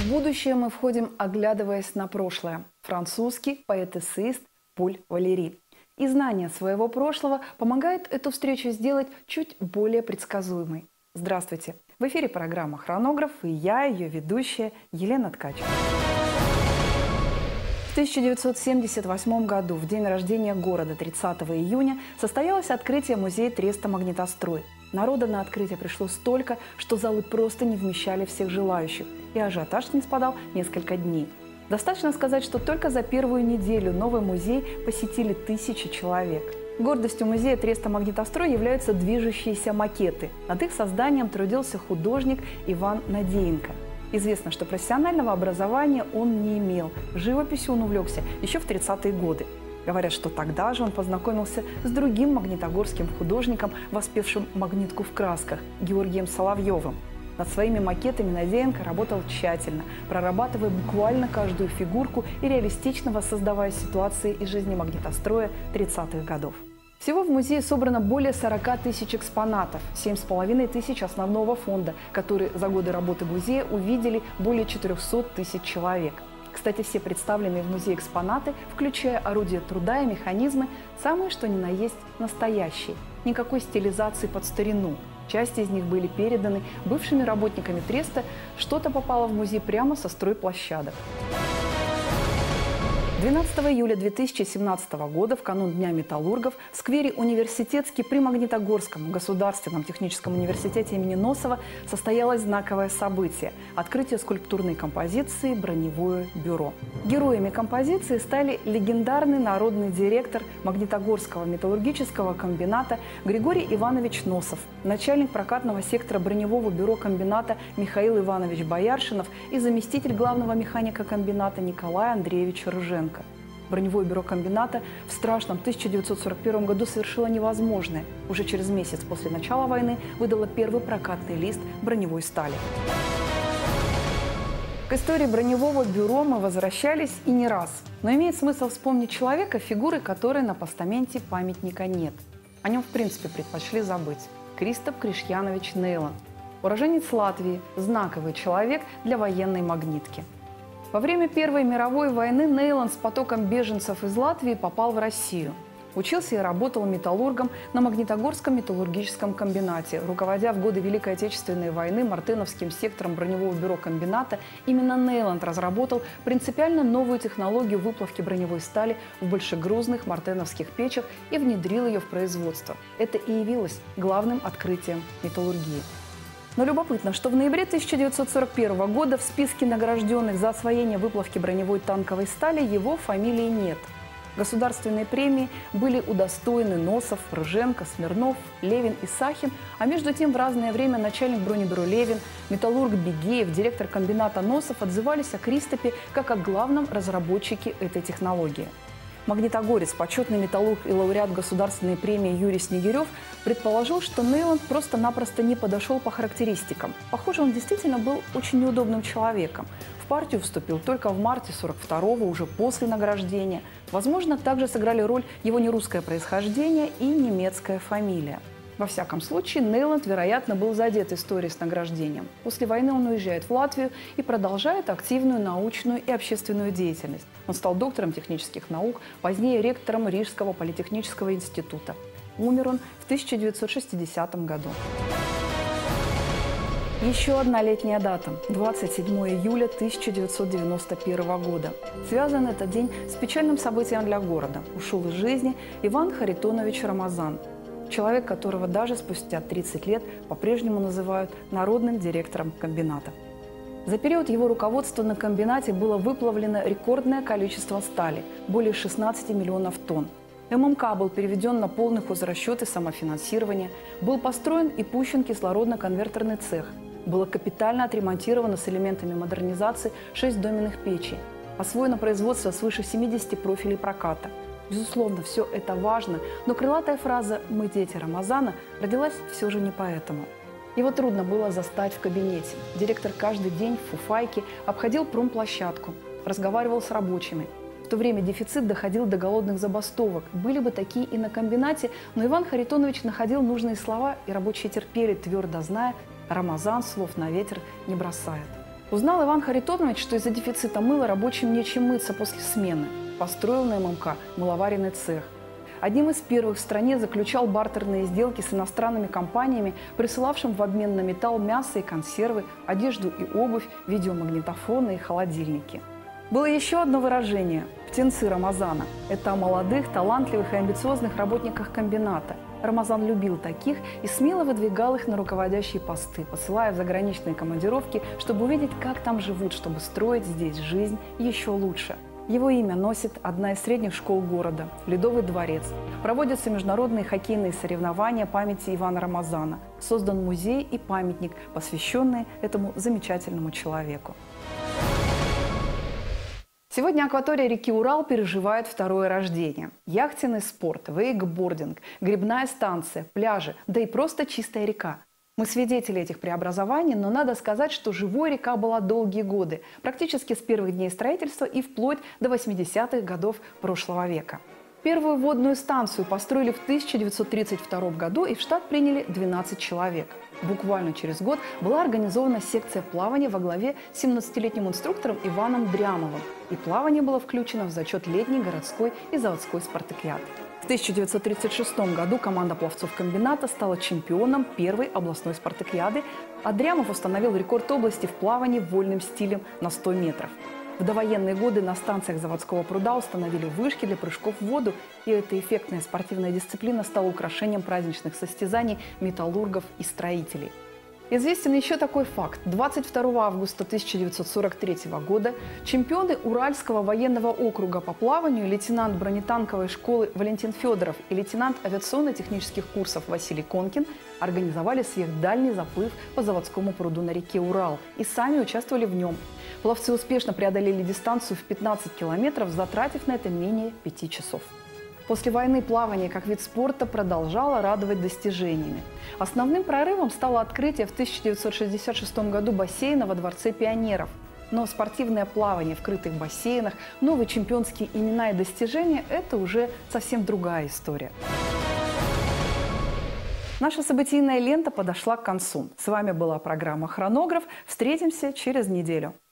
В будущее мы входим, оглядываясь на прошлое. Французский поэт-эссеист Поль Валери. И знание своего прошлого помогает эту встречу сделать чуть более предсказуемой. Здравствуйте! В эфире программа «Хронограф» и я, ее ведущая Елена Ткач. В 1978 году, в день рождения города, 30 июня, состоялось открытие музея Треста «Магнитострой». Народа на открытие пришло столько, что залы просто не вмещали всех желающих, и ажиотаж не спадал несколько дней. Достаточно сказать, что только за первую неделю новый музей посетили тысячи человек. Гордостью музея Треста «Магнитострой» являются движущиеся макеты. Над их созданием трудился художник Иван Надеенко. Известно, что профессионального образования он не имел. Живописью он увлекся еще в 30-е годы. Говорят, что тогда же он познакомился с другим магнитогорским художником, воспевшим магнитку в красках, Георгием Соловьевым. Над своими макетами Надеенко работал тщательно, прорабатывая буквально каждую фигурку и реалистично воссоздавая ситуации из жизни магнитостроя 30-х годов. Всего в музее собрано более 40 тысяч экспонатов, 7,5 тысяч основного фонда, который за годы работы музея увидели более 400 тысяч человек. Кстати, все представленные в музее экспонаты, включая орудия труда и механизмы, самые что ни на есть настоящие. Никакой стилизации под старину. Части из них были переданы бывшими работниками Треста, что-то попало в музей прямо со стройплощадок. 12 июля 2017 года, в канун Дня металлургов, в сквере Университетский при Магнитогорском государственном техническом университете имени Носова состоялось знаковое событие – открытие скульптурной композиции «Броневое бюро». Героями композиции стали легендарный народный директор Магнитогорского металлургического комбината Григорий Иванович Носов, начальник прокатного сектора Броневого бюро комбината Михаил Иванович Бояршинов и заместитель главного механика комбината Николай Андреевич Рыженко. Броневое бюро комбината в страшном 1941 году совершило невозможное. Уже через месяц после начала войны выдало первый прокатный лист броневой стали. К истории броневого бюро мы возвращались и не раз. Но имеет смысл вспомнить человека, фигуры которой на постаменте памятника нет. О нем в принципе предпочли забыть. Кристоф Кришьянович Нейланд. Уроженец Латвии, знаковый человек для военной магнитки. Во время Первой мировой войны Нейланд с потоком беженцев из Латвии попал в Россию. Учился и работал металлургом на Магнитогорском металлургическом комбинате. Руководя в годы Великой Отечественной войны Мартеновским сектором Броневого бюро комбината, именно Нейланд разработал принципиально новую технологию выплавки броневой стали в большегрузных мартеновских печах и внедрил ее в производство. Это и явилось главным открытием металлургии. Но любопытно, что в ноябре 1941 года в списке награжденных за освоение выплавки броневой танковой стали его фамилии нет. Государственные премии были удостоены Носов, Рыженко, Смирнов, Левин и Сахин, а между тем в разное время начальник бронебюро Левин, металлург Бегеев, директор комбината Носов отзывались о Кристопе как о главном разработчике этой технологии. Магнитогорец, почетный металлург и лауреат государственной премии Юрий Снегирев предположил, что Нейланд просто-напросто не подошел по характеристикам. Похоже, он действительно был очень неудобным человеком. В партию вступил только в марте 1942-го, уже после награждения. Возможно, также сыграли роль его нерусское происхождение и немецкая фамилия. Во всяком случае, Нейланд, вероятно, был задет историей с награждением. После войны он уезжает в Латвию и продолжает активную научную и общественную деятельность. Он стал доктором технических наук, позднее ректором Рижского политехнического института. Умер он в 1960 году. Еще одна летняя дата – 27 июля 1991 года. Связан этот день с печальным событием для города. Ушел из жизни Иван Харитонович Рамазан. Человек, которого даже спустя 30 лет по-прежнему называют народным директором комбината. За период его руководства на комбинате было выплавлено рекордное количество стали – более 16 миллионов тонн. ММК был переведен на полный хозрасчет и самофинансирование, был построен и пущен кислородно-конвертерный цех, было капитально отремонтировано с элементами модернизации 6 доменных печей, освоено производство свыше 70 профилей проката. Безусловно, все это важно, но крылатая фраза «мы дети Рамазана» родилась все же не поэтому. Его трудно было застать в кабинете. Директор каждый день в фуфайке обходил промплощадку, разговаривал с рабочими. В то время дефицит доходил до голодных забастовок. Были бы такие и на комбинате, но Иван Харитонович находил нужные слова, и рабочие терпели, твердо зная, Рамазан слов на ветер не бросает. Узнал Иван Харитонович, что из-за дефицита мыла рабочим нечем мыться после смены. Построил на ММК мыловаренный цех. Одним из первых в стране заключал бартерные сделки с иностранными компаниями, присылавшим в обмен на металл мясо и консервы, одежду и обувь, видеомагнитофоны и холодильники. Было еще одно выражение – «птенцы Рамазана». Это о молодых, талантливых и амбициозных работниках комбината. Рамазан любил таких и смело выдвигал их на руководящие посты, посылая в заграничные командировки, чтобы увидеть, как там живут, чтобы строить здесь жизнь еще лучше. Его имя носит одна из средних школ города – Ледовый дворец. Проводятся международные хоккейные соревнования памяти Ивана Рамазана. Создан музей и памятник, посвященные этому замечательному человеку. Сегодня акватория реки Урал переживает второе рождение. Яхтенный спорт, вейкбординг, грибная станция, пляжи, да и просто чистая река. Мы свидетели этих преобразований, но надо сказать, что живой река была долгие годы, практически с первых дней строительства и вплоть до 80-х годов прошлого века. Первую водную станцию построили в 1932 году и в штат приняли 12 человек. Буквально через год была организована секция плавания во главе с 17-летним инструктором Иваном Дрямовым, и плавание было включено в зачет летней, городской и заводской спартакиад. В 1936 году команда пловцов комбината стала чемпионом первой областной спартакиады, а Дрямов установил рекорд области в плавании вольным стилем на 100 метров. В довоенные годы на станциях заводского пруда установили вышки для прыжков в воду, и эта эффектная спортивная дисциплина стала украшением праздничных состязаний металлургов и строителей. Известен еще такой факт. 22 августа 1943 года чемпионы Уральского военного округа по плаванию, лейтенант бронетанковой школы Валентин Федоров и лейтенант авиационно-технических курсов Василий Конкин организовали сверхдальний заплыв по заводскому пруду на реке Урал и сами участвовали в нем. Пловцы успешно преодолели дистанцию в 15 километров, затратив на это менее 5 часов. После войны плавание как вид спорта продолжало радовать достижениями. Основным прорывом стало открытие в 1966 году бассейна во Дворце пионеров. Но спортивное плавание в крытых бассейнах, новые чемпионские имена и достижения – это уже совсем другая история. Наша событийная лента подошла к концу. С вами была программа «Хронограф». Встретимся через неделю.